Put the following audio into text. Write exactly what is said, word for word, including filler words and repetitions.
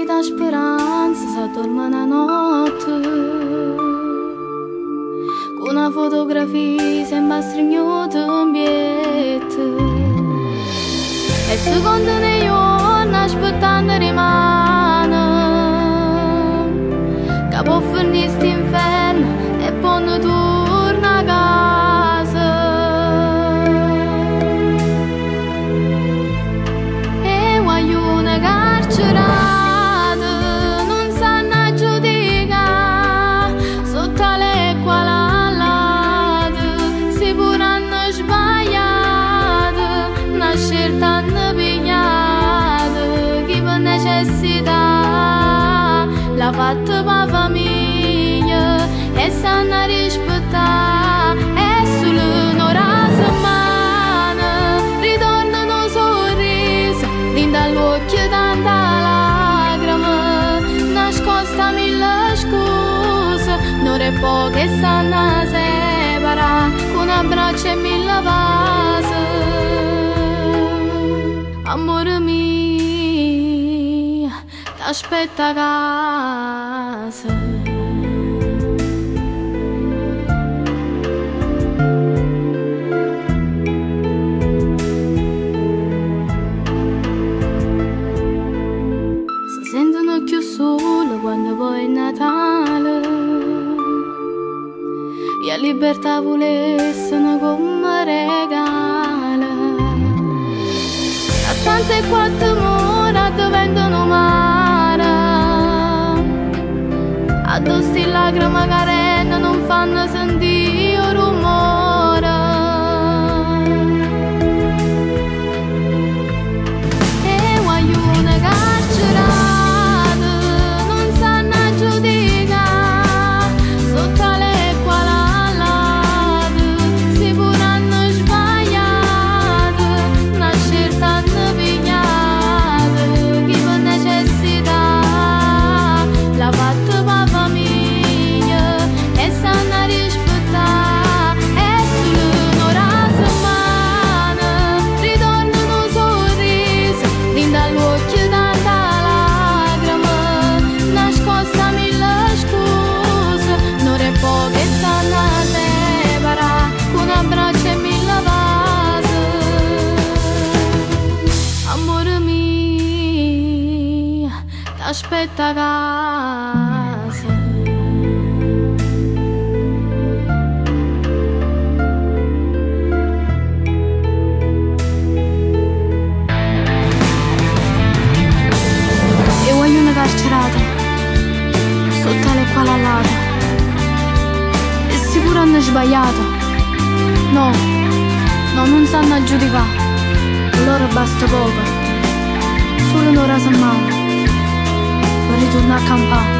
dà speranza se dorme una notte. Con una fotografia sembra stringnuta in bietta. E secondo noi giorni aspettando rimane che può finire sto inferno e poi non torna a casa. E voglio una carcerata, non sanno giudicare sotto l'acqua l'alata, si pure hanno sbagliato, una scelta hanno pigliata, chi per necessità l'ha fatta per la famiglia e sanno rispettare. E solo un'ora settimana ritornano sorrisi dentro all'occhio tanta lacrima, nascosta mille scuse, non è poco che sanno separare con abbraccio e mille vasi. Amore mio, t'aspetta a casa. Si sentono più sole quando poi è Natale e a libertà volessero come regala. La stanza è quattro mura diventano mare, addosso le lacrime carenne non fanno sentire rumore. E voglio una carcerata, non sanno giudicare sotto l'acqua l'alata, si pure hanno sbagliato, una scelta hanno pigliata, chi per necessità l'ha fatta per la famiglia e sanno rispettare. E solo un'ora settimana ritornano sorrisi dentro all'occhio tanta lacrima, nascosta mille scuse, non è poco che sanno separare con abbraccio e mille vasi. Amore mio, t'aspetta a casa. E voglio una carcerata sotto l'acqua l'alata, e sicuro hanno sbagliato, no, no, non sanno giudicare, loro basta poco, solo un'ora settimana per ritornare a campare.